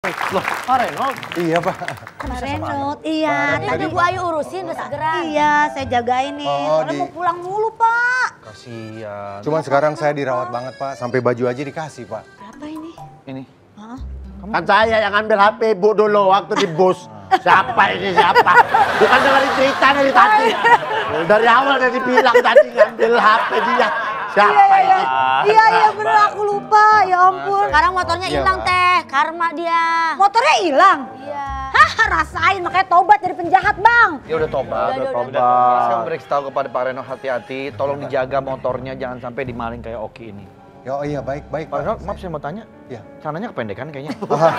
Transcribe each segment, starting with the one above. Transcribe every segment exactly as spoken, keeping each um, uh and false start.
Loh, Pak Renot? Iya, Pak. Pak Renot, iya. Tadi Bu Ayu urusin udah segera. Iya, saya jagain nih. Oh, Soalnya di- mau pulang mulu, Pak. Kasihan. Cuman sekarang saya dirawat banget, Pak. Sampai baju aja dikasih, Pak. Apa ini? Ini. Hah? Kan saya yang ambil H P Bu dulu waktu di bus. Siapa ini siapa? Bukan dengerin cerita dari tadi. Dari awal udah dibilang tadi ngambil H P dia. Siapa Iya, iya, ini? iya, iya, bener aku lupa. Ya ampun. Sekarang motornya Iya, hilang Pak. teh, karma dia. Motornya hilang? Iya. Hah, rasain. Makanya tobat dari penjahat, Bang. Ya udah tobat, Udah, udah udah, tobat. Saya memberitahu kepada Pak Renot hati-hati, tolong dijaga motornya jangan sampai dimaling kayak Oki ini. Ya, oh iya, baik, baik, Pak Pak. Renot, maaf saya mau tanya. Iya. Celananya kependekan kayaknya.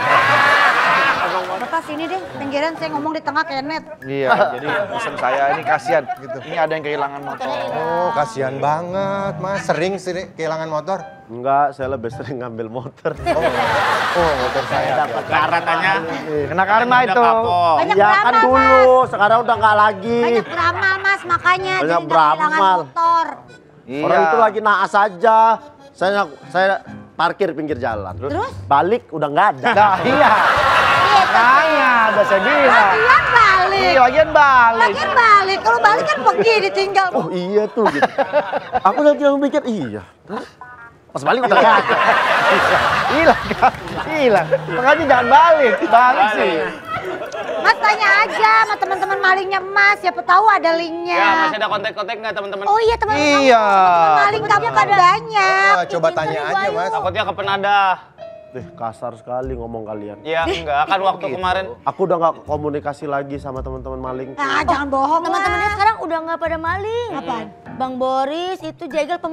Bapak sini deh, pinggiran saya ngomong di tengah kenet. Iya, jadi pesan saya ini kasihan. Ini ada yang kehilangan motor. Oh, kasihan banget, Mas. Sering sih kehilangan motor. Enggak, saya lebih sering ngambil motor. Oh, motor saya. Dapat katanya. Kena karma itu. Banyak Iya kan beramal, dulu, sekarang udah nggak lagi. Banyak beramal, Mas, makanya Banyak jadi nggak kehilangan beramal. motor. Iya. Orang itu lagi naas aja. Saya saya parkir pinggir jalan. Terus? Balik udah nggak ada. Nah, iya. Makanya, udah saya bilang. Lagian balik. Iya, lagian balik. Lagian balik. Kalau balik kan pergi ditinggal. Oh iya tuh gitu. Aku lagi yang mikir iya. Pas balik udah nggak ada. Hilang kan? Hilang. Makanya jangan balik. Balik sih. Mas tanya aja sama teman-teman malingnya Mas, siapa tahu ada linknya. Ya, masih ada kontak-kontak nggak teman-teman? Oh iya teman-teman. Iya. Teman maling tapi pada banyak. Ya, coba tanya aja, Mas. Takutnya ke penadah. Eh, kasar sekali ngomong kalian. Ya enggak, kan waktu kemarin. Aku udah nggak komunikasi lagi sama teman-teman maling. Nah, jangan bohong Teman-temannya lah. sekarang udah nggak pada maling. Apaan? Bang Boris itu jagal pem...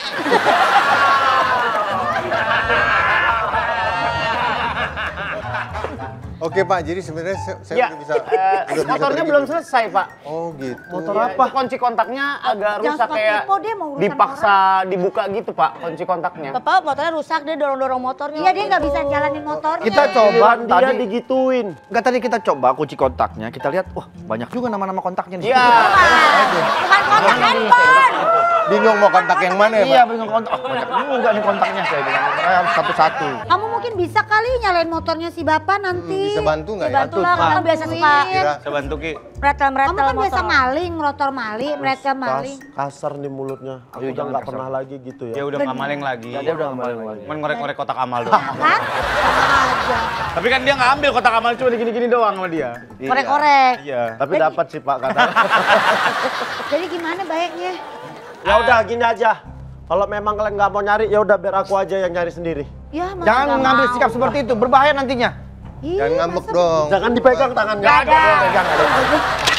Oke, Pak. Jadi sebenarnya saya, saya Ya, udah bisa eh, udah bisa motornya pergi. belum selesai, Pak. Oh, gitu. Motor Ya, apa? itu kunci kontaknya agak Jangan rusak suka kayak kepo, dia mau urusan dipaksa dibuka gitu, Pak, kunci kontaknya. Bapak motornya rusak, dia dorong-dorong motornya. Iya dia nggak bisa jalanin motornya. Kita coba Giliran dia tadi. digituin. Enggak, tadi kita coba kunci kontaknya. Kita lihat, wah banyak juga nama-nama kontaknya di Iya. situ. Bukan kontak handphone. Bingung mau kontak yang mana ya, Pak? Iya, bingung kontak. Oh, banyak juga nih kontaknya saya bilang. Makanya harus satu-satu. Kamu mungkin bisa kali nyalain motornya si Bapak nanti. Bisa bantu nggak ya? Bantu lah, karena biasa suka Kira. Saya bantu Ki. meretel-meretel Kamu kan motor. biasa maling, rotor maling, mereka Kas- maling. kasar nih mulutnya. Aku Ayo, udah jangan nggak kasar. pernah lagi gitu ya. Dia udah nggak maling lagi. Ya, dia udah nggak maling lagi. Cuman ngorek-ngorek kotak amal doang. Kan? Sama aja. Tapi kan dia nggak ambil kotak amal, cuma digini-gini doang sama dia. Korek-korek. Iya. Tapi dapat sih Pak kata. Jadi gimana baiknya? Ya udah gini aja. Kalau memang kalian nggak mau nyari, ya udah biar aku aja yang nyari sendiri. Ya, masa Jangan nggak ngambil mau. sikap seperti itu, berbahaya nantinya. Ih, Jangan ngambek masa dong. Jangan dipegang tangannya. Nggak ada. Pegang, nggak ada.